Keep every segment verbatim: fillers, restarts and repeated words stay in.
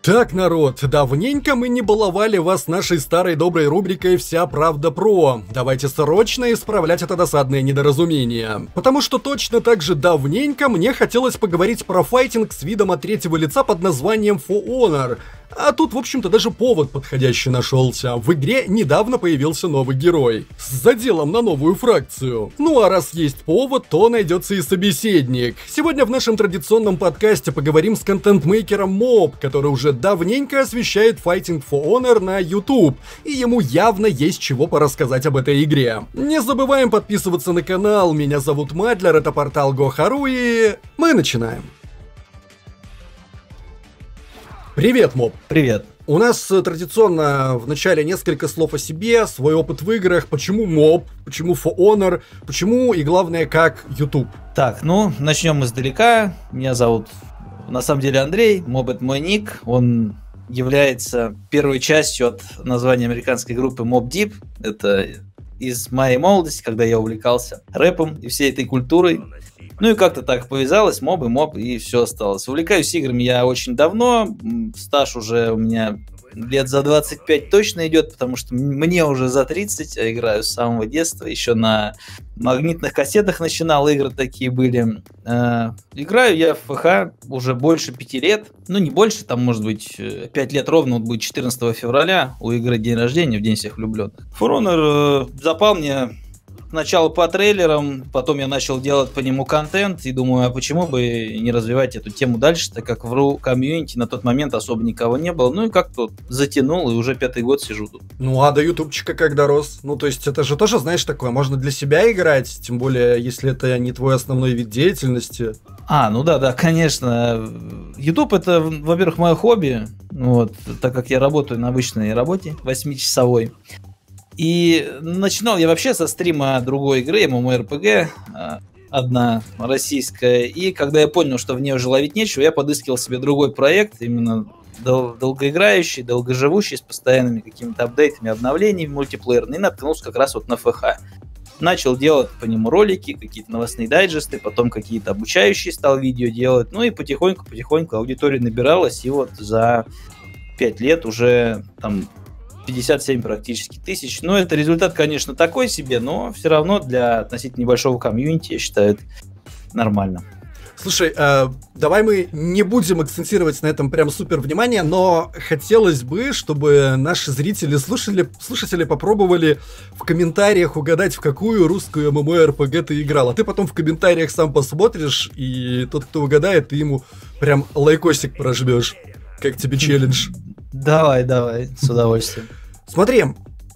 Так, народ, давненько мы не баловали вас нашей старой доброй рубрикой «Вся правда про». Давайте срочно исправлять это досадное недоразумение. Потому что точно так же давненько мне хотелось поговорить про файтинг с видом от третьего лица под названием For Honor. А тут, в общем-то, даже повод подходящий нашелся. В игре недавно появился новый герой. С заделом на новую фракцию. Ну а раз есть повод, то найдется и собеседник. Сегодня в нашем традиционном подкасте поговорим с контент-мейкером Mob, который уже давненько освещает файтинг For Honor на YouTube. И ему явно есть чего порассказать об этой игре. Не забываем подписываться на канал. Меня зовут Мадлер, это портал Гохару, и мы начинаем. Привет, Моб. Привет. У нас традиционно в начале несколько слов о себе, свой опыт в играх, почему Моб, почему For Honor, почему и главное, как YouTube. Так, ну, начнем издалека. Меня зовут, на самом деле, Андрей, Моб — это мой ник. Он является первой частью от названия американской группы Mobb Deep. Это из моей молодости, когда я увлекался рэпом и всей этой культурой. Ну и как-то так повязалось, моб и моб, и все осталось. Увлекаюсь играми я очень давно, стаж уже у меня лет за двадцать пять точно идет, потому что мне уже за тридцать, а играю с самого детства, еще на магнитных кассетах начинал, игры такие были. Э, играю я в ФХ уже больше пяти лет, ну не больше, там может быть пять лет ровно, вот будет четырнадцатого февраля, у игры день рождения, в день всех влюбленных. For Honor э, запал мне сначала по трейлерам, потом я начал делать по нему контент и думаю, а почему бы не развивать эту тему дальше, так как в ру комьюнити на тот момент особо никого не было. Ну и как-то затянул, и уже пятый год сижу тут. Ну а до ютубчика как дорос? Ну то есть это же тоже, знаешь, такое, можно для себя играть, тем более, если это не твой основной вид деятельности. А, ну да, да, конечно. YouTube — это, во-первых, мое хобби, вот, так как я работаю на обычной работе, восьмичасовой. И начинал я вообще со стрима другой игры, MMORPG, одна российская. И когда я понял, что в ней уже ловить нечего, я подыскивал себе другой проект, именно дол- долгоиграющий, долгоживущий, с постоянными какими-то апдейтами, обновлениями мультиплеерными, и наткнулся как раз вот на ФХ. Начал делать по нему ролики, какие-то новостные дайджесты, потом какие-то обучающие стал видео делать. Ну и потихоньку-потихоньку аудитория набиралась, и вот за пять лет уже там пятьдесят семь практически тысяч. Ну, это результат, конечно, такой себе, но все равно для относительно небольшого комьюнити, я считаю, это нормально. Слушай, э, давай мы не будем акцентировать на этом прям супер внимание, но хотелось бы, чтобы наши зрители, слушатели, слушатели попробовали в комментариях угадать, в какую русскую MMORPG ты играл. А ты потом в комментариях сам посмотришь, и тот, кто угадает, ты ему прям лайкосик прожмешь. Как тебе челлендж? Давай, давай, с удовольствием. Смотри,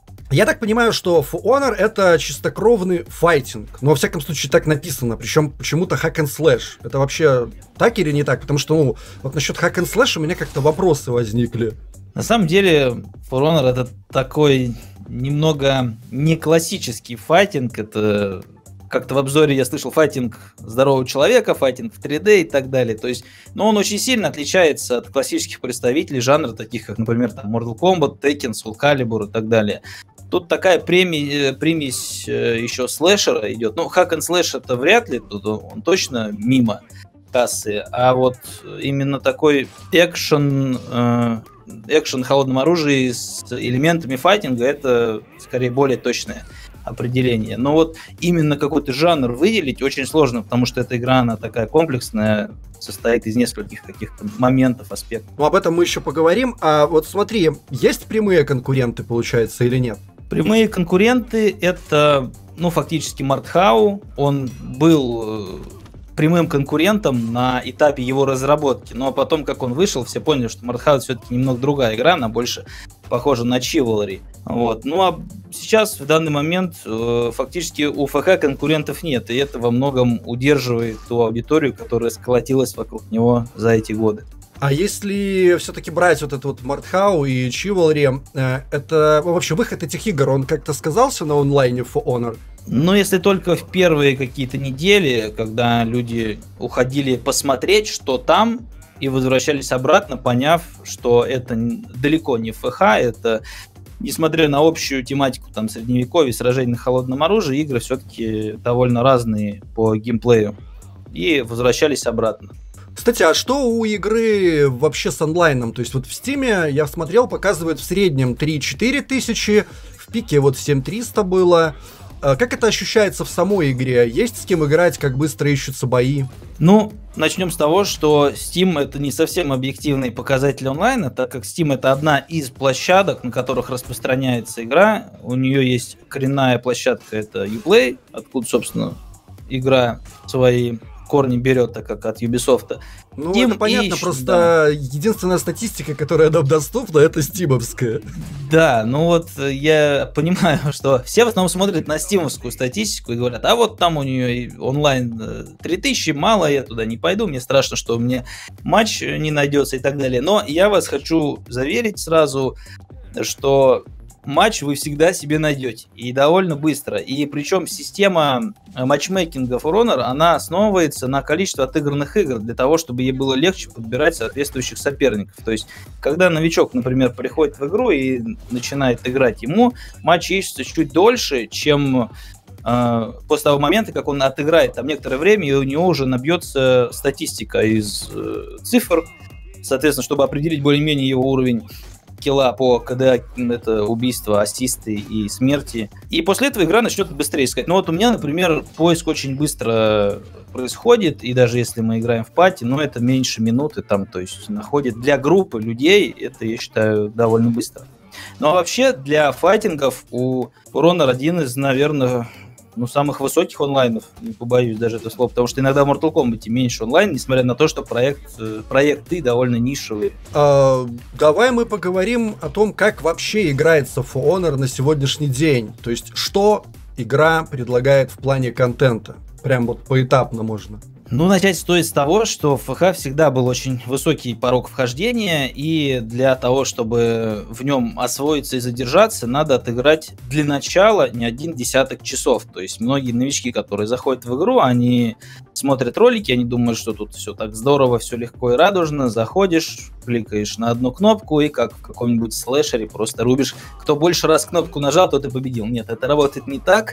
я так понимаю, что For Honor — это чистокровный файтинг. Но, во всяком случае, так написано. Причем почему-то hack and slash. Это вообще так или не так? Потому что, ну, вот насчет hack and slash у меня как-то вопросы возникли. На самом деле, For Honor — это такой немного не классический файтинг. Это как-то в обзоре я слышал файтинг здорового человека, файтинг в три дэ и так далее. То есть, но он очень сильно отличается от классических представителей жанра, таких как, например, там, Mortal Kombat, Tekken, Soul Calibur и так далее. Тут такая преми- примесь еще слэшера идет. Ну, hack and slash это вряд ли, тут он точно мимо кассы. А вот именно такой экшен, э, экшен в холодном оружии с элементами файтинга — это скорее более точное определение. Но вот именно какой-то жанр выделить очень сложно, потому что эта игра, она такая комплексная, состоит из нескольких каких-то моментов, аспектов. Ну, об этом мы еще поговорим. А вот смотри, есть прямые конкуренты, получается, или нет? Прямые конкуренты — это, ну, фактически Мартхау. Он был прямым конкурентом на этапе его разработки. Но потом, как он вышел, все поняли, что Мартхау все-таки немного другая игра, она больше похожа на Chivalry. Вот. Ну а сейчас, в данный момент, э, фактически у ФХ конкурентов нет, и это во многом удерживает ту аудиторию, которая сколотилась вокруг него за эти годы. А если все-таки брать вот этот вот Мартхау и Chivalry, э, это вообще выход этих игр, он как-то сказался на онлайне For Honor? Ну, если только в первые какие-то недели, когда люди уходили посмотреть, что там, и возвращались обратно, поняв, что это далеко не ФХ, это, несмотря на общую тематику там средневековья, сражений на холодном оружии, игры все-таки довольно разные по геймплею, и возвращались обратно. Кстати, а что у игры вообще с онлайном? То есть вот в Steam я смотрел, показывают в среднем три-четыре тысячи, в пике вот семь триста было. Как это ощущается в самой игре? Есть с кем играть, как быстро ищутся бои? Ну, начнем с того, что Steam это не совсем объективный показатель онлайна, так как Steam это одна из площадок, на которых распространяется игра. У нее есть коренная площадка, это Uplay, откуда, собственно, игра свои корни берет, так как от Ubisoft. Ну, Steam это понятно, ищет, просто да. единственная статистика, которая нам доступна, это стимовская. Да, ну вот я понимаю, что все в основном смотрят на стимовскую статистику и говорят, а вот там у нее онлайн три тысячи, мало, я туда не пойду, мне страшно, что мне матч не найдется и так далее. Но я вас хочу заверить сразу, что матч вы всегда себе найдете, и довольно быстро. И причем система матчмейкинга For Honor, она основывается на количестве отыгранных игр, для того, чтобы ей было легче подбирать соответствующих соперников. То есть, когда новичок, например, приходит в игру и начинает играть, ему матч ищется чуть дольше, чем э, после того момента, как он отыграет там некоторое время, и у него уже набьется статистика из э, цифр, соответственно, чтобы определить более-менее его уровень килла по КДА, это убийство, ассисты и смерти. И после этого игра начнет быстрее искать. Ну вот у меня, например, поиск очень быстро происходит, и даже если мы играем в пати, ну это меньше минуты там, то есть находит для группы людей, это, я считаю, довольно быстро. Ну а вообще для файтингов у For Honor один из, наверное, ну, самых высоких онлайнов, не побоюсь даже этого слова, потому что иногда в Mortal Kombat меньше онлайн, несмотря на то, что проект, проекты довольно нишевые. А, давай мы поговорим о том, как вообще играется For Honor на сегодняшний день. То есть, что игра предлагает в плане контента. Прям вот поэтапно можно. Ну, начать стоит с того, что в ФХ всегда был очень высокий порог вхождения, и для того, чтобы в нем освоиться и задержаться, надо отыграть для начала не один десяток часов. То есть многие новички, которые заходят в игру, они смотрят ролики, они думают, что тут все так здорово, все легко и радужно, заходишь, кликаешь на одну кнопку и как в каком-нибудь слэшере просто рубишь. Кто больше раз кнопку нажал, тот и победил. Нет, это работает не так.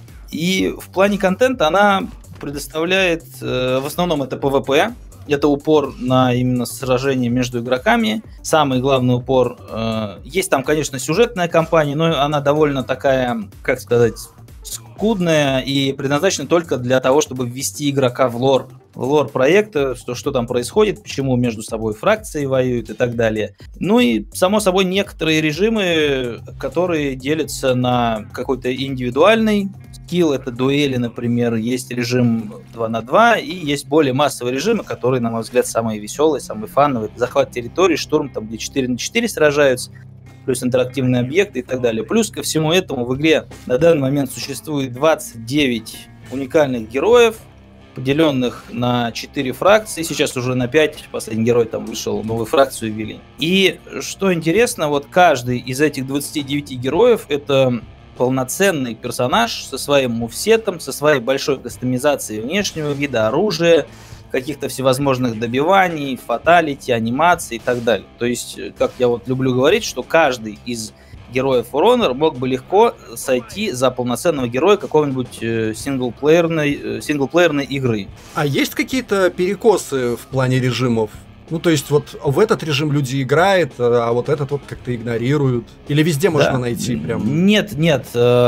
И в плане контента она предоставляет, э, в основном это PvP, это упор на именно сражение между игроками, самый главный упор. Э, есть там, конечно, сюжетная кампания, но она довольно такая, как сказать, скудная и предназначена только для того, чтобы ввести игрока в лор, в лор проекта, что, что там происходит, почему между собой фракции воюют и так далее. Ну и, само собой, некоторые режимы, которые делятся на какой-то индивидуальный скилл, это дуэли, например, есть режим два на два, и есть более массовые режимы, которые, на мой взгляд, самые веселые, самые фановые. Захват территории, штурм, там где четыре на четыре сражаются, плюс интерактивные объекты и так далее. Плюс ко всему этому в игре на данный момент существует двадцать девять уникальных героев, поделенных на четыре фракции, сейчас уже на пять, последний герой там вышел, новую фракцию ввели. И что интересно, вот каждый из этих двадцати девяти героев это полноценный персонаж со своим мувсетом, со своей большой кастомизацией внешнего вида, оружия, каких-то всевозможных добиваний, фаталити, анимаций и так далее. То есть, как я вот люблю говорить, что каждый из героев For Honor мог бы легко сойти за полноценного героя какого-нибудь синглплеерной, синглплеерной игры. А есть какие-то перекосы в плане режимов? Ну, то есть, вот в этот режим люди играют, а вот этот вот как-то игнорируют. Или везде можно да. найти прям? Нет, нет.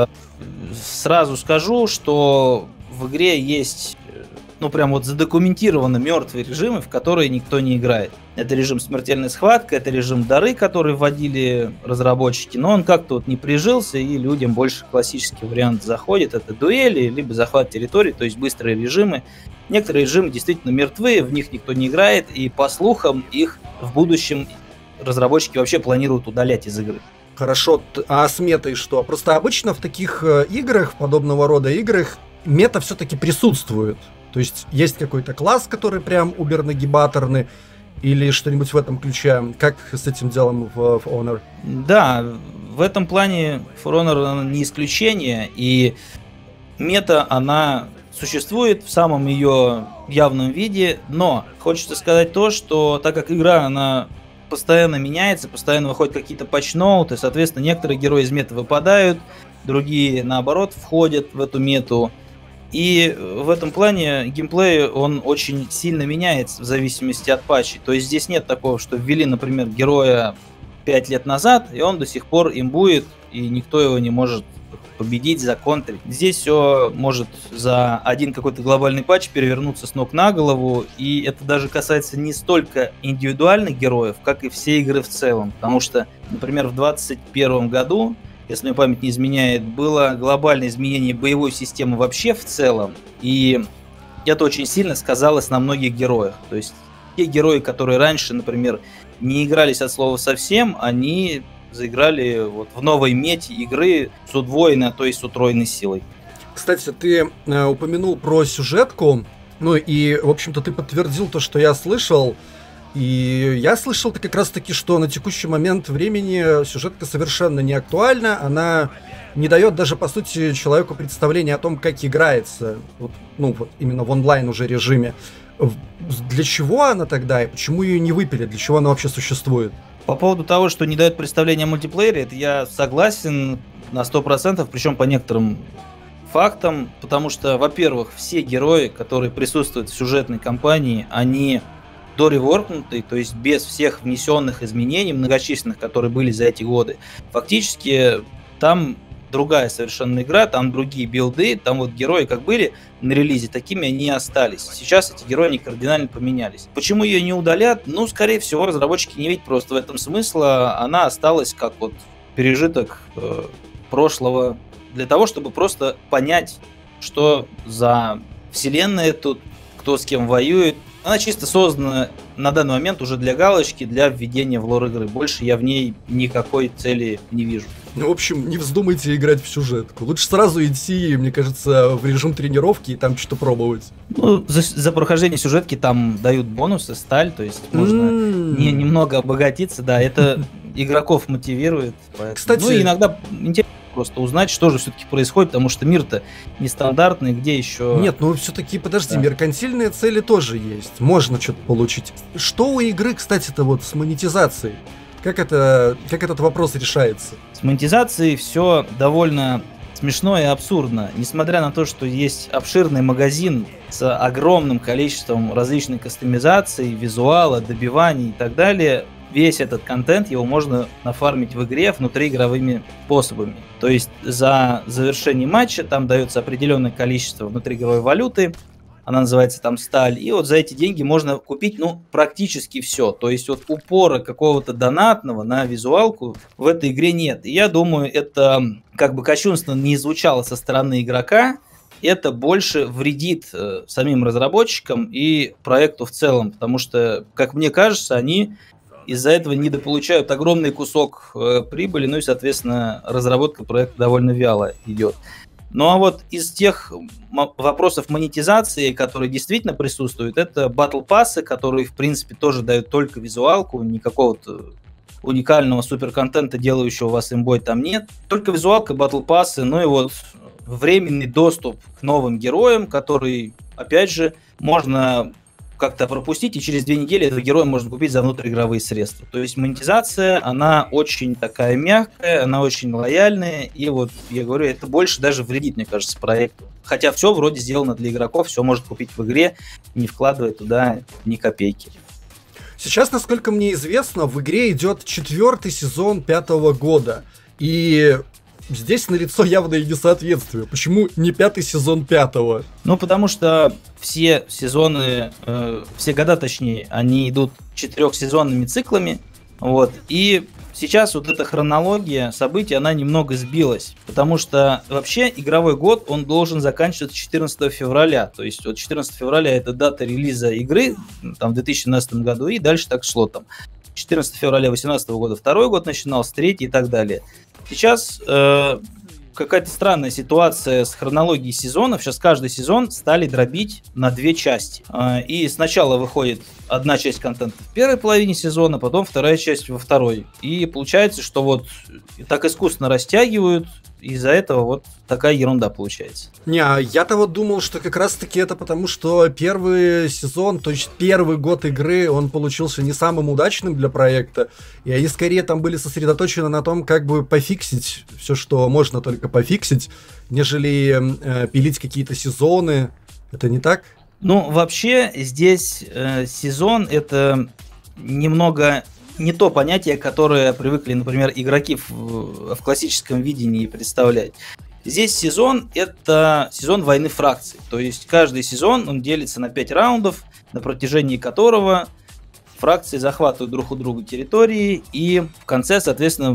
Сразу скажу, что в игре есть, ну, прям вот задокументированы мертвые режимы, в которые никто не играет. Это режим смертельная схватка, это режим дары, который вводили разработчики, но он как-то вот не прижился, и людям больше классический вариант заходит. Это дуэли, либо захват территории, то есть быстрые режимы. Некоторые режимы действительно мертвые, в них никто не играет, и по слухам их в будущем разработчики вообще планируют удалять из игры. Хорошо, а с метой что? Просто обычно в таких играх, подобного рода играх, мета все-таки присутствует. То есть есть какой-то класс, который прям убер-нагибаторный, или что-нибудь в этом ключе. Как с этим делом в For Honor? Да, в этом плане For Honor не исключение, и мета, она существует в самом ее явном виде, но хочется сказать то, что так как игра, она постоянно меняется, постоянно выходят какие-то патчноуты, соответственно, некоторые герои из меты выпадают, другие, наоборот, входят в эту мету. И в этом плане геймплей, он очень сильно меняется в зависимости от патчей. То есть здесь нет такого, что ввели, например, героя пять лет назад, и он до сих пор имбует, и никто его не может победить, законтрить. Здесь все может за один какой-то глобальный патч перевернуться с ног на голову, и это даже касается не столько индивидуальных героев, как и всей игры в целом. Потому что, например, в двадцать первом году, если мне память не изменяет, было глобальное изменение боевой системы вообще в целом, и это очень сильно сказалось на многих героях. То есть те герои, которые раньше, например, не игрались от слова совсем, они заиграли вот в новой мете игры с удвоенной, а то есть с утроенной силой. Кстати, ты э, упомянул про сюжетку, ну и, в общем-то, ты подтвердил то, что я слышал. И я слышал-то как раз-таки, что на текущий момент времени сюжетка совершенно не актуальна, она не дает даже, по сути, человеку представления о том, как играется, вот, ну, вот именно в онлайн уже режиме. Для чего она тогда и почему ее не выпили, для чего она вообще существует? По поводу того, что не дает представления о мультиплеере, это я согласен на сто процентов, причем по некоторым фактам, потому что, во-первых, все герои, которые присутствуют в сюжетной кампании, они дореворкнутые, то есть без всех внесенных изменений, многочисленных, которые были за эти годы. Фактически там другая совершенно игра, там другие билды, там вот герои как были на релизе, такими они и остались. Сейчас эти герои не кардинально поменялись. Почему ее не удалят? Ну, скорее всего, разработчики не видят просто в этом смысла. Она осталась как вот пережиток э, прошлого для того, чтобы просто понять, что за вселенная тут, кто с кем воюет. Она чисто создана на данный момент уже для галочки, для введения в лор игры. Больше я в ней никакой цели не вижу. Ну, в общем, не вздумайте играть в сюжетку. Лучше сразу идти, мне кажется, в режим тренировки и там что-то пробовать. Ну, за, за прохождение сюжетки там дают бонусы, сталь, то есть можно mm. не, немного обогатиться, да, это игроков мотивирует. Поэтому. Кстати, ну и иногда интересно просто узнать, что же все-таки происходит, потому что мир-то нестандартный, где еще... Нет, ну все-таки, подожди, да. Меркантильные цели тоже есть, можно что-то получить. Что у игры, кстати-то, вот с монетизацией? Как это, как этот вопрос решается? С монетизацией все довольно смешно и абсурдно. Несмотря на то, что есть обширный магазин с огромным количеством различных кастомизаций, визуала, добиваний и так далее, весь этот контент его можно нафармить в игре внутриигровыми способами. То есть за завершение матча там дается определенное количество внутриигровой валюты, она называется там сталь, и вот за эти деньги можно купить, ну, практически все. То есть вот упора какого-то донатного на визуалку в этой игре нет. И я думаю, это, как бы кощунственно не звучало со стороны игрока, это больше вредит э, самим разработчикам и проекту в целом, потому что, как мне кажется, они из-за этого недополучают огромный кусок э, прибыли, ну и, соответственно, разработка проекта довольно вяло идет. Ну а вот из тех вопросов монетизации, которые действительно присутствуют, это батл пассы, которые, в принципе, тоже дают только визуалку, никакого-то уникального суперконтента, делающего вас имбой, там нет. Только визуалка, батл пассы, ну и вот временный доступ к новым героям, который, опять же, можно как-то пропустить, и через две недели этого героя можно купить за внутриигровые средства. То есть монетизация, она очень такая мягкая, она очень лояльная, и вот, я говорю, это больше даже вредит, мне кажется, проекту. Хотя все вроде сделано для игроков, все может купить в игре, не вкладывая туда ни копейки. Сейчас, насколько мне известно, в игре идет четвертый сезон пятого года, и... Здесь налицо явное несоответствие. Почему не пятый сезон пятого? Ну, потому что все сезоны, э, все года, точнее, они идут четырехсезонными циклами. Вот. И сейчас вот эта хронология событий, она немного сбилась. Потому что вообще игровой год, он должен заканчиваться четырнадцатого февраля. То есть вот четырнадцатого февраля это дата релиза игры там, в две тысячи семнадцатом году, и дальше так шло там. четырнадцатого февраля две тысячи восемнадцатого года второй год начинался, третий и так далее. Сейчас э, какая-то странная ситуация с хронологией сезонов. Сейчас каждый сезон стали дробить на две части. Э, и сначала выходит одна часть контента в первой половине сезона, потом вторая часть во второй. И получается, что вот так искусственно растягивают, из-за этого вот такая ерунда получается. Не, а я-то вот думал, что как раз-таки это потому, что первый сезон, то есть первый год игры, он получился не самым удачным для проекта, и они скорее там были сосредоточены на том, как бы пофиксить все, что можно только пофиксить, нежели э, пилить какие-то сезоны. Это не так? Ну, вообще, здесь э, сезон — это немного не то понятие, которое привыкли, например, игроки в, в классическом видении представлять. Здесь сезон — это сезон войны фракций. То есть каждый сезон он делится на пять раундов, на протяжении которого фракции захватывают друг у друга территории, и в конце, соответственно,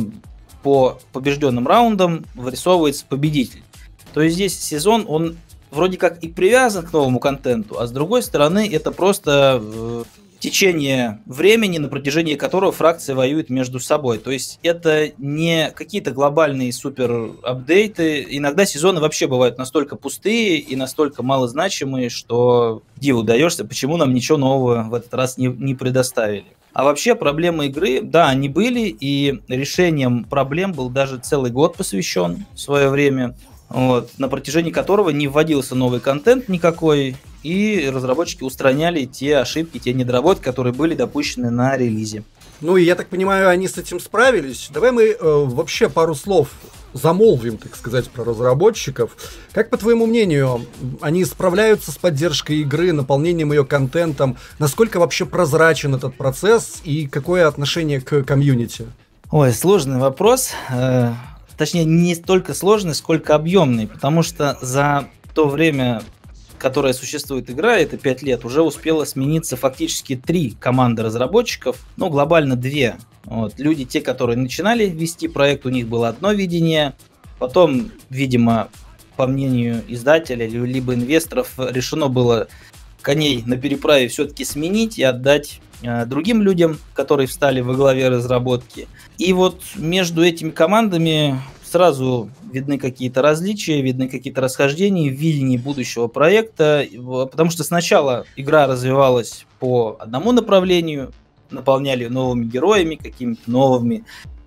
по побежденным раундам вырисовывается победитель. То есть здесь сезон, он вроде как и привязан к новому контенту, а с другой стороны это просто э, течение времени, на протяжении которого фракции воюют между собой. То есть это не какие-то глобальные супер апдейты. Иногда сезоны вообще бывают настолько пустые и настолько малозначимые, что диву даешься, почему нам ничего нового в этот раз не, не предоставили. А вообще проблемы игры, да, они были, и решением проблем был даже целый год посвящен в свое время, вот, на протяжении которого не вводился новый контент никакой, и разработчики устраняли те ошибки, те недоработки, которые были допущены на релизе. Ну и я так понимаю, они с этим справились. Давай мы э, вообще пару слов замолвим, так сказать, про разработчиков. Как, по твоему мнению, они справляются с поддержкой игры, наполнением ее контентом? Насколько вообще прозрачен этот процесс и какое отношение к комьюнити? Ой, сложный вопрос. Точнее, не столько сложный, сколько объемный, потому что за то время, которое существует игра, это пять лет, уже успело смениться фактически три команды разработчиков, ну, глобально две. Вот. Люди, те, которые начинали вести проект, у них было одно видение, потом, видимо, по мнению издателя либо инвесторов, решено было коней на переправе все-таки сменить и отдать э, другим людям, которые встали во главе разработки. И вот между этими командами сразу видны какие-то различия, видны какие-то расхождения в видении будущего проекта, потому что сначала игра развивалась по одному направлению, наполняли новыми героями, какими-то новыми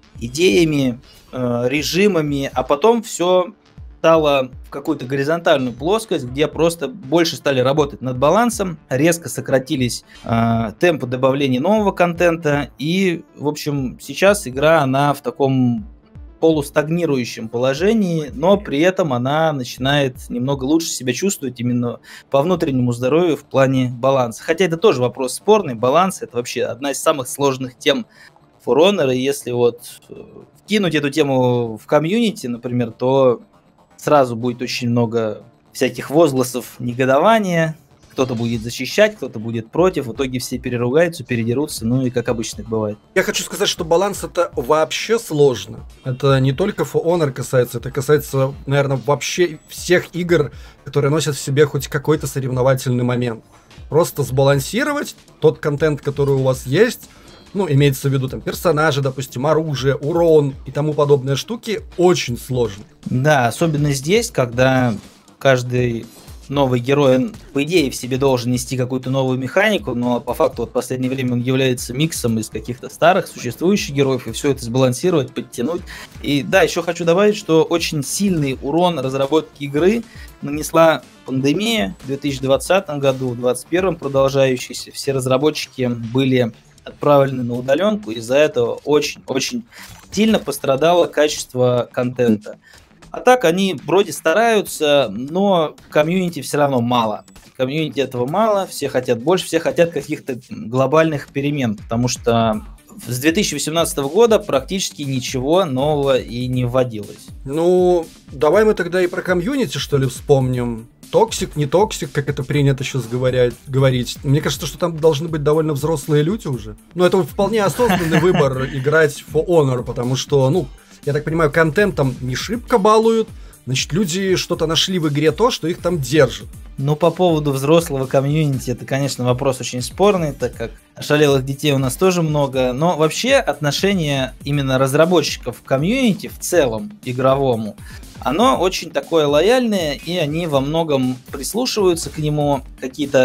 идеями, э, режимами, а потом все стало в какую-то горизонтальную плоскость, где просто больше стали работать над балансом, резко сократились э, темпы добавления нового контента, и, в общем, сейчас игра, она в таком полустагнирующем положении, но при этом она начинает немного лучше себя чувствовать именно по внутреннему здоровью в плане баланса. Хотя это тоже вопрос спорный, баланс — это вообще одна из самых сложных тем For Honor, и если вот вкинуть эту тему в комьюнити, например, то сразу будет очень много всяких возгласов негодования, кто-то будет защищать, кто-то будет против, в итоге все переругаются, передерутся, ну и как обычно бывает. Я хочу сказать, что баланс — это вообще сложно. Это не только For Honor касается, это касается, наверное, вообще всех игр, которые носят в себе хоть какой-то соревновательный момент. Просто сбалансировать тот контент, который у вас есть, ну, имеется в виду там персонажи, допустим, оружие, урон и тому подобные штуки, очень сложно. Да, особенно здесь, когда каждый новый герой, он, по идее, в себе должен нести какую-то новую механику, но по факту вот в последнее время он является миксом из каких-то старых существующих героев, и все это сбалансировать, подтянуть. И да, еще хочу добавить, что очень сильный урон разработки игры нанесла пандемия в две тысячи двадцатом году, в две тысячи двадцать первом продолжающейся. Все разработчики были отправлены на удаленку, из-за этого очень-очень сильно пострадало качество контента. А так они вроде стараются, но комьюнити все равно мало. Комьюнити этого мало, все хотят больше, все хотят каких-то глобальных перемен, потому что с две тысячи восемнадцатого года практически ничего нового и не вводилось. Ну, давай мы тогда и про комьюнити, что ли, вспомним. Токсик, не токсик, как это принято сейчас говорять, говорить. Мне кажется, что там должны быть довольно взрослые люди уже. Но это вполне осознанный выбор играть в For Honor, потому что, ну, я так понимаю, контентом не шибко балуют, значит, люди что-то нашли в игре то, что их там держит. Ну, по поводу взрослого комьюнити, это, конечно, вопрос очень спорный, так как ошалелых детей у нас тоже много, но вообще отношение именно разработчиков к комьюнити в целом игровому, оно очень такое лояльное, и они во многом прислушиваются к нему, какие-то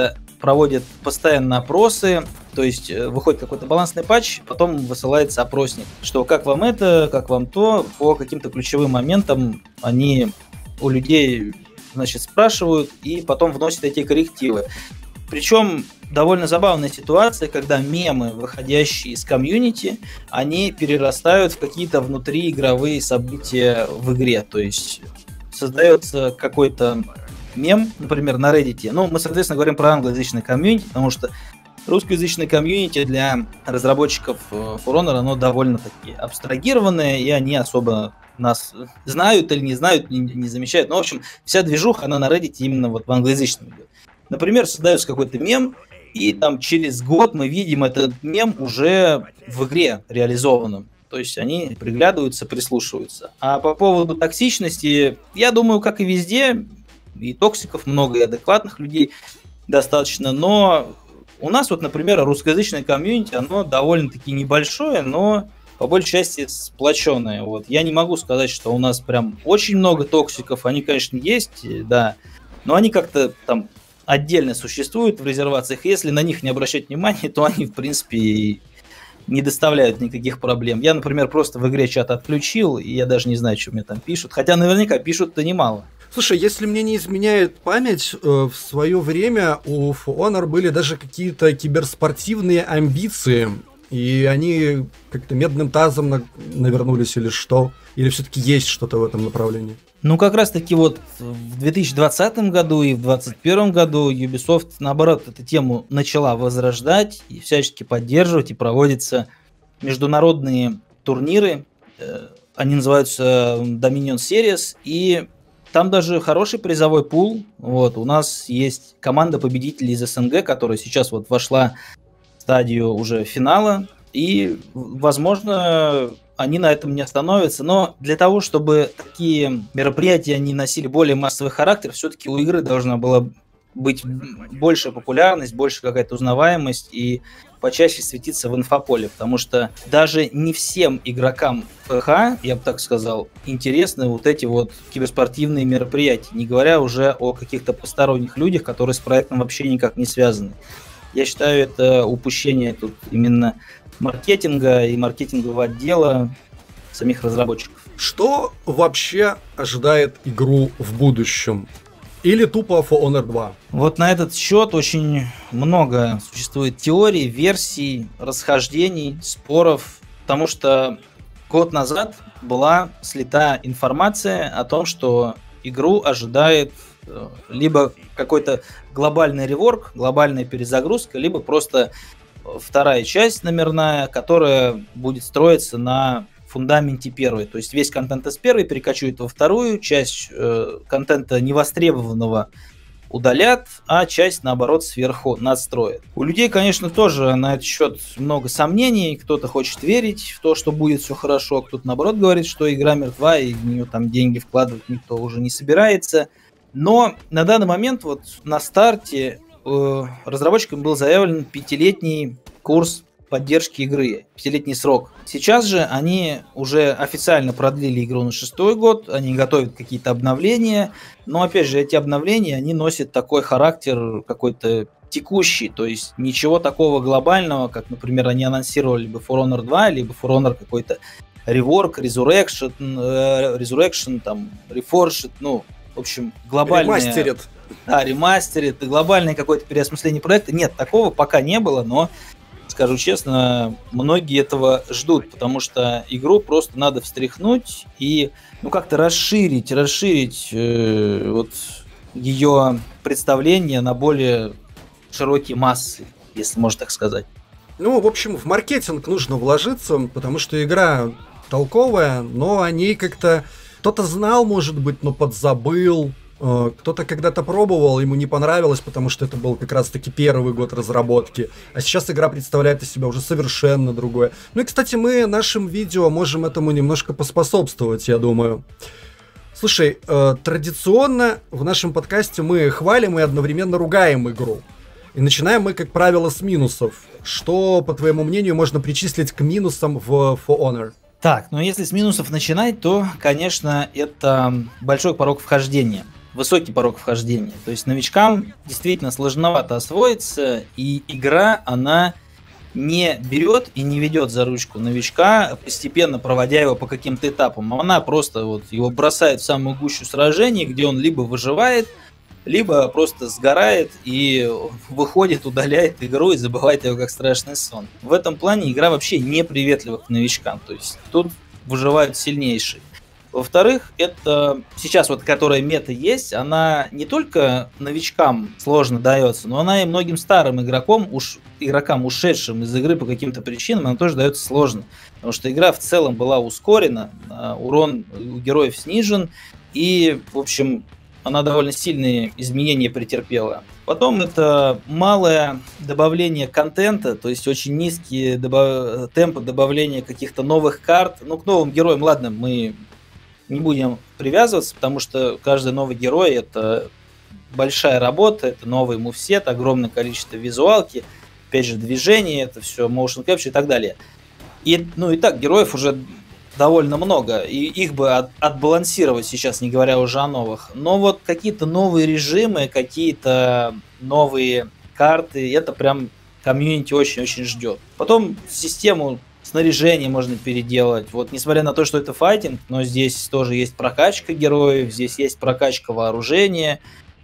проводят постоянно опросы, то есть выходит какой-то балансный патч, потом высылается опросник, что как вам это, как вам то, по каким-то ключевым моментам они у людей, значит, спрашивают и потом вносят эти коррективы. Причем довольно забавная ситуация, когда мемы, выходящие из комьюнити, они перерастают в какие-то внутриигровые события в игре. То есть создается какой-то мем, например, на Reddit. Ну, мы, соответственно, говорим про англоязычный комьюнити, потому что русскоязычное комьюнити для разработчиков For Honor, оно довольно-таки абстрагированное, и они особо нас знают или не знают, не, не замечают. Но, в общем, вся движуха, она на Reddit именно вот в англоязычном идет. Например, создается какой-то мем, и там через год мы видим этот мем уже в игре реализованном. То есть они приглядываются, прислушиваются. А по поводу токсичности, я думаю, как и везде, и токсиков много, и адекватных людей достаточно, но у нас вот, например, русскоязычное комьюнити, оно довольно-таки небольшое, но по большей части сплоченное. Вот. Я не могу сказать, что у нас прям очень много токсиков, они, конечно, есть, да, но они как-то там отдельно существуют в резервациях. Если на них не обращать внимания, то они, в принципе, не доставляют никаких проблем. Я, например, просто в игре чат отключил, и я даже не знаю, что мне там пишут. Хотя наверняка пишут-то немало. Слушай, если мне не изменяет память, в свое время у For Honor были даже какие-то киберспортивные амбиции, и они как-то медным тазом навернулись или что? Или все-таки есть что-то в этом направлении? Ну, как раз-таки вот в две тысячи двадцатом году и в две тысячи двадцать первом году Ubisoft, наоборот, эту тему начала возрождать и всячески поддерживать, и проводятся международные турниры, они называются Dominion Series, и там даже хороший призовой пул. Вот, у нас есть команда победителей из СНГ, которая сейчас вот вошла в стадию уже финала, и, возможно, они на этом не остановятся, но для того, чтобы такие мероприятия не носили более массовый характер, все-таки у игры должна была быть большая популярность, больше какая-то узнаваемость и почаще светиться в инфополе, потому что даже не всем игрокам ПХ, я бы так сказал, интересны вот эти вот киберспортивные мероприятия, не говоря уже о каких-то посторонних людях, которые с проектом вообще никак не связаны. Я считаю, это упущение тут именно маркетинга и маркетингового отдела самих разработчиков. Что вообще ожидает игру в будущем? Или тупо For Honor два? Вот на этот счет очень много существует теорий, версий, расхождений, споров, потому что год назад была слита информация о том, что игру ожидает либо какой-то глобальный реворк, глобальная перезагрузка, либо просто вторая часть номерная, которая будет строиться на фундаменте первой. То есть весь контент из первой перекочует во вторую, часть э, контента невостребованного удалят, а часть, наоборот, сверху надстроят. У людей, конечно, тоже на этот счет много сомнений. Кто-то хочет верить в то, что будет все хорошо, кто-то, наоборот, говорит, что игра мертва, и в нее там деньги вкладывать никто уже не собирается. Но на данный момент, вот на старте, э, разработчикам был заявлен пятилетний курс поддержки игры, пятилетний срок. Сейчас же они уже официально продлили игру на шестой год, они готовят какие-то обновления, но опять же эти обновления, они носят такой характер какой-то текущий, то есть ничего такого глобального, как, например, они анонсировали либо For Honor два, либо For Honor какой-то Rework, Resurrection, э, Resurrection, там, Reforged, ну, в общем, глобальное... Ремастерит. Да, ремастерит, глобальное какое-то переосмысление проекта. Нет, такого пока не было, но, скажу честно, многие этого ждут, потому что игру просто надо встряхнуть и, ну, как-то расширить, расширить э, вот ее представление на более широкие массы, если можно так сказать. Ну, в общем, в маркетинг нужно вложиться, потому что игра толковая, но о ней как-то кто-то знал, может быть, но подзабыл. Кто-то когда-то пробовал, ему не понравилось, потому что это был как раз-таки первый год разработки. А сейчас игра представляет из себя уже совершенно другое. Ну и, кстати, мы нашим видео можем этому немножко поспособствовать, я думаю. Слушай, э, традиционно в нашем подкасте мы хвалим и одновременно ругаем игру. И начинаем мы, как правило, с минусов. Что, по твоему мнению, можно причислить к минусам в For Honor? Так, ну если с минусов начинать, то, конечно, это большой порог вхождения. высокий порог вхождения. То есть новичкам действительно сложновато освоиться, и игра, она не берет и не ведет за ручку новичка, постепенно проводя его по каким-то этапам. Она просто вот его бросает в самую гущу сражений, где он либо выживает, либо просто сгорает и выходит, удаляет игру и забывает ее как страшный сон. В этом плане игра вообще не приветлива к новичкам. То есть тут выживают сильнейшие. Во-вторых, это сейчас вот, которая мета есть, она не только новичкам сложно дается, но она и многим старым игрокам, уж, игрокам, ушедшим из игры по каким-то причинам, она тоже дается сложно. Потому что игра в целом была ускорена, урон у героев снижен, и, в общем, она довольно сильные изменения претерпела. Потом это малое добавление контента, то есть очень низкие добав... темпы добавления каких-то новых карт. Ну, к новым героям, ладно, мы не будем привязываться, потому что каждый новый герой — это большая работа, это новый мувсет, огромное количество визуалки, опять же, движения, это все motion capture и так далее. И, ну и так, героев уже довольно много, и их бы от, отбалансировать сейчас, не говоря уже о новых. Но вот какие-то новые режимы, какие-то новые карты, это прям комьюнити очень-очень ждет. Потом систему снаряжение можно переделать. Вот, несмотря на то, что это файтинг, но здесь тоже есть прокачка героев, здесь есть прокачка вооружения,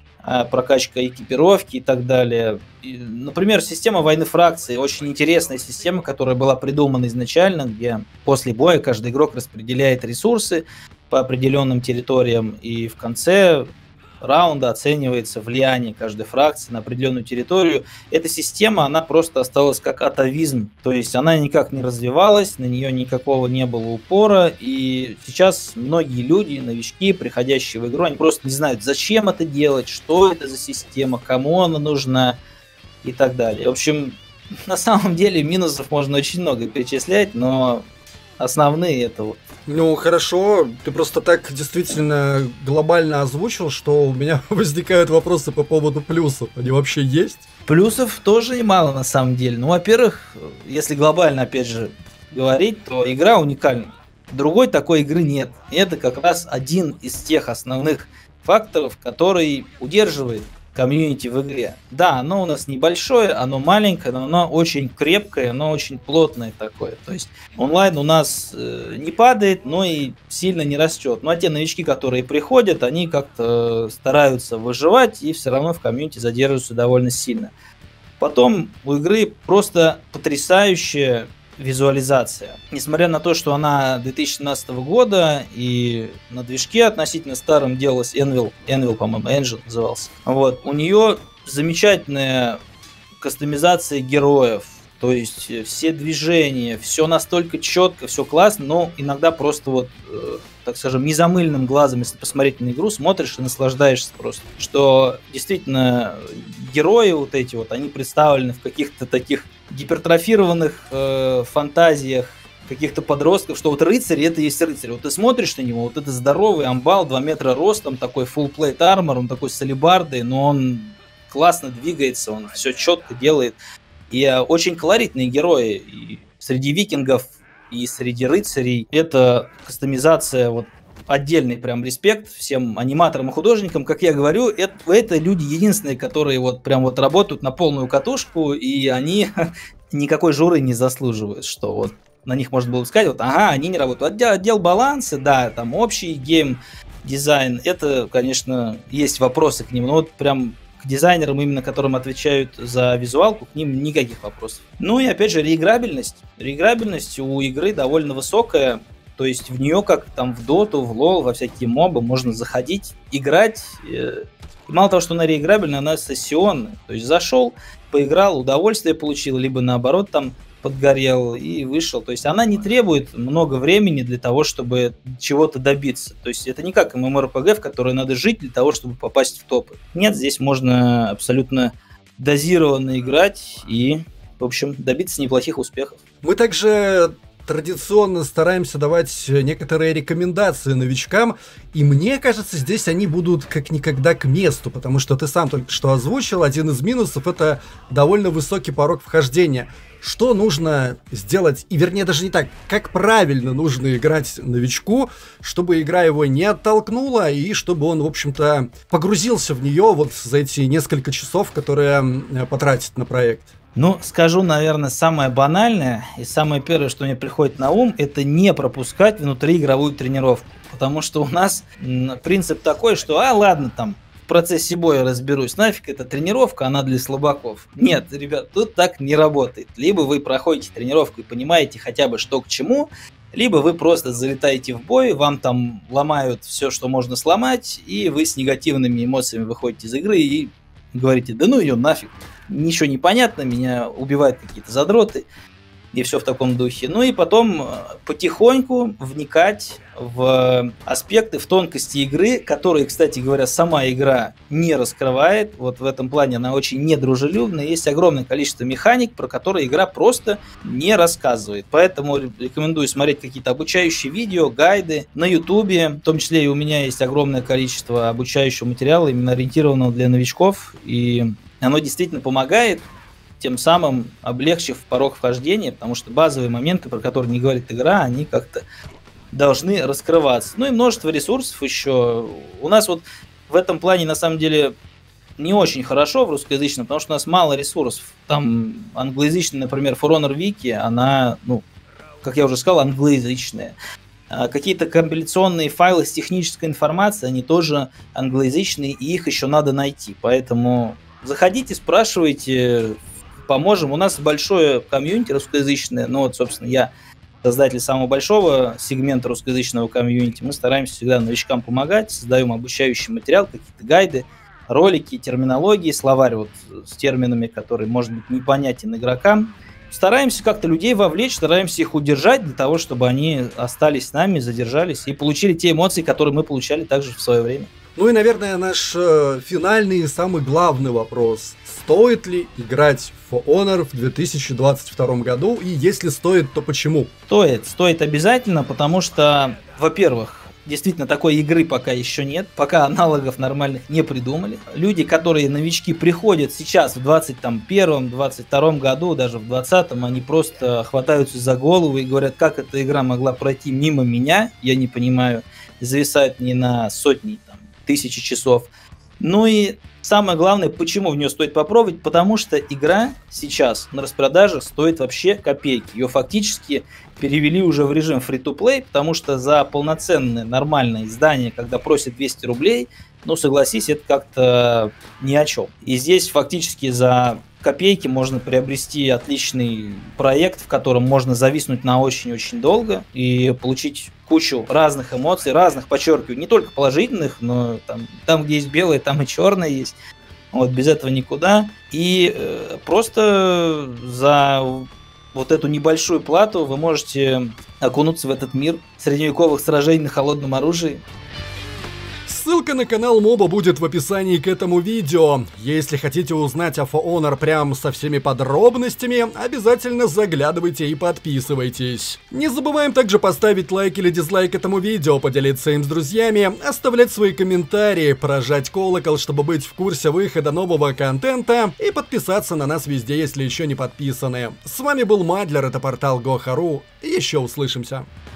прокачка экипировки и так далее. И, например, система войны фракций, очень интересная система, которая была придумана изначально, где после боя каждый игрок распределяет ресурсы по определенным территориям, и в конце раунда оценивается влияние каждой фракции на определенную территорию. Эта система, она просто осталась как атовизм, то есть она никак не развивалась, на нее никакого не было упора, и сейчас многие люди, новички, приходящие в игру, они просто не знают, зачем это делать, что это за система, кому она нужна и так далее. В общем, на самом деле минусов можно очень много перечислять, но основные это вот. Ну, хорошо, ты просто так действительно глобально озвучил, что у меня возникают вопросы по поводу плюсов. Они вообще есть? Плюсов тоже немало на самом деле. Ну, во-первых, если глобально, опять же, говорить, то игра уникальна. Другой такой игры нет. И это как раз один из тех основных факторов, который удерживает комьюнити в игре. Да, оно у нас небольшое, оно маленькое, но оно очень крепкое, оно очень плотное такое. То есть онлайн у нас э, не падает, но и сильно не растет. Ну а те новички, которые приходят, они как-то стараются выживать и все равно в комьюнити задерживаются довольно сильно. Потом у игры просто потрясающая визуализация. Несмотря на то, что она две тысячи семнадцатого года и на движке относительно старом делалась Anvil, Anvil, по-моему, Engine назывался. Вот. У нее замечательная кастомизация героев, то есть все движения, все настолько четко, все классно, но иногда просто вот, э, так скажем, незамыленным глазом, если посмотреть на игру, смотришь и наслаждаешься просто. Что действительно герои вот эти вот, они представлены в каких-то таких гипертрофированных э, фантазиях каких-то подростков, что вот рыцарь — это есть рыцарь. Вот ты смотришь на него, вот это здоровый амбал, два метра ростом, такой full plate armor, он такой с алебардой, но он классно двигается, он все четко делает. И э, очень колоритные герои и среди викингов, и среди рыцарей. Это кастомизация, вот отдельный прям респект всем аниматорам и художникам. Как я говорю, это, это люди единственные, которые вот прям вот работают на полную катушку, и они никакой журы не заслуживают, что вот на них можно было сказать, вот, ага, они не работают. Отдел, отдел баланса, да, там общий гейм-дизайн, это, конечно, есть вопросы к ним, но вот прям к дизайнерам, именно которым отвечают за визуалку, к ним никаких вопросов. Ну и опять же, реиграбельность. Реиграбельность у игры довольно высокая, то есть в нее, как там в доту, в лол, во всякие мобы, можно заходить, играть. И мало того, что она реиграбельная, она сессионная. То есть зашел, поиграл, удовольствие получил, либо наоборот там подгорел и вышел. То есть она не требует много времени для того, чтобы чего-то добиться. То есть это не как эм эм о эр пи джи, в которой надо жить для того, чтобы попасть в топы. Нет, здесь можно абсолютно дозированно играть и, в общем, добиться неплохих успехов. Мы также традиционно стараемся давать некоторые рекомендации новичкам, и мне кажется, здесь они будут как никогда к месту, потому что ты сам только что озвучил, один из минусов — это довольно высокий порог вхождения. что нужно сделать, и вернее даже не так, как правильно нужно играть новичку, чтобы игра его не оттолкнула, и чтобы он, в общем-то, погрузился в нее вот за эти несколько часов, которые потратит на проект? Ну, скажу, наверное, самое банальное и самое первое, что мне приходит на ум, это не пропускать внутриигровую тренировку. Потому что у нас принцип такой, что, а, ладно, там, в процессе боя разберусь, нафиг эта тренировка, она для слабаков. Нет, ребят, тут так не работает. Либо вы проходите тренировку и понимаете хотя бы что к чему, либо вы просто залетаете в бой, вам там ломают все, что можно сломать, и вы с негативными эмоциями выходите из игры и говорите, да ну ее нафиг, ничего не понятно, меня убивают какие-то задроты, и все в таком духе. Ну и потом потихоньку вникать в аспекты, в тонкости игры, которые, кстати говоря, сама игра не раскрывает. Вот в этом плане она очень недружелюбная. Есть огромное количество механик, про которые игра просто не рассказывает. Поэтому рекомендую смотреть какие-то обучающие видео, гайды на ютубе. В том числе и у меня есть огромное количество обучающего материала, именно ориентированного для новичков. И оно действительно помогает, тем самым облегчив порог вхождения, потому что базовые моменты, про которые не говорит игра, они как-то должны раскрываться. Ну и множество ресурсов еще. У нас вот в этом плане на самом деле не очень хорошо в русскоязычном, потому что у нас мало ресурсов. Там англоязычная, например, For Honor Wiki, она, ну, как я уже сказал, англоязычная. А какие-то компиляционные файлы с технической информацией, они тоже англоязычные, и их еще надо найти. Поэтому заходите, спрашивайте, поможем. У нас большое комьюнити русскоязычное, ну вот, собственно, я создатель самого большого сегмента русскоязычного комьюнити. Мы стараемся всегда новичкам помогать, создаем обучающий материал, какие-то гайды, ролики, терминологии, словарь вот с терминами, которые, может быть, непонятен игрокам. Стараемся как-то людей вовлечь, стараемся их удержать для того, чтобы они остались с нами, задержались и получили те эмоции, которые мы получали также в свое время. Ну и, наверное, наш э, финальный и самый главный вопрос. Стоит ли играть в For Honor в две тысячи двадцать втором году? И если стоит, то почему? Стоит, стоит обязательно, потому что, во-первых, действительно такой игры пока еще нет, пока аналогов нормальных не придумали. Люди, которые новички, приходят сейчас в двадцать первом, двадцать втором году, даже в двадцатом, они просто хватаются за голову и говорят, как эта игра могла пройти мимо меня, я не понимаю, и зависают не на сотни, там, тысячи часов. Ну и самое главное, почему в нее стоит попробовать, потому что игра сейчас на распродаже стоит вообще копейки. Ее фактически перевели уже в режим free-to-play, потому что за полноценное нормальное издание, когда просят двести рублей, ну согласись, это как-то ни о чем. И здесь фактически за копейки можно приобрести отличный проект, в котором можно зависнуть на очень-очень долго и получить кучу разных эмоций, разных, подчеркиваю, не только положительных, но там, там где есть белое, там и черное есть. Вот без этого никуда. И э, просто за вот эту небольшую плату вы можете окунуться в этот мир средневековых сражений на холодном оружии. Ссылка на канал Моба будет в описании к этому видео. Если хотите узнать о For Honor прям со всеми подробностями, обязательно заглядывайте и подписывайтесь. Не забываем также поставить лайк или дизлайк этому видео, поделиться им с друзьями, оставлять свои комментарии, прожать колокол, чтобы быть в курсе выхода нового контента, и подписаться на нас везде, если еще не подписаны. С вами был Мадлер, это портал Гоха точка ру, и еще услышимся.